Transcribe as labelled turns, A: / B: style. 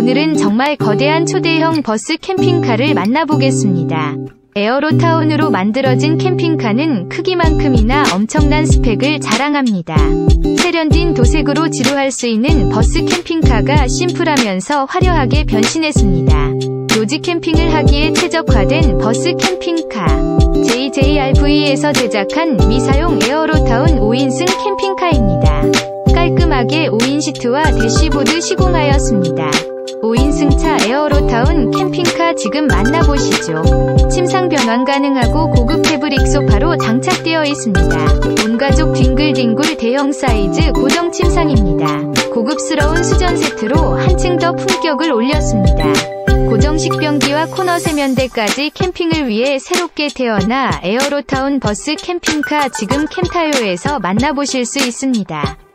A: 오늘은 정말 거대한 초대형 버스 캠핑카를 만나보겠습니다. 에어로타운으로 만들어진 캠핑카는 크기만큼이나 엄청난 스펙을 자랑합니다. 세련된 도색으로 지루할 수 있는 버스 캠핑카가 심플하면서 화려하게 변신했습니다. 요지 캠핑을 하기에 최적화된 버스 캠핑카. JJRV에서 제작한 미사용 에어로타운 5인승 캠핑카입니다. 깔끔하게 5인 시트와 대시보드 시공하였습니다. 5인승차 에어로타운 캠핑카 지금 만나보시죠. 침상 변환 가능하고 고급 패브릭 소파로 장착되어 있습니다. 온가족 뒹굴뒹굴 대형 사이즈 고정 침상입니다. 고급스러운 수전 세트로 한층 더 품격을 올렸습니다. 고정식 변기와 코너 세면대까지 캠핑을 위해 새롭게 태어나 에어로타운 버스 캠핑카 지금 캠타요에서 만나보실 수 있습니다.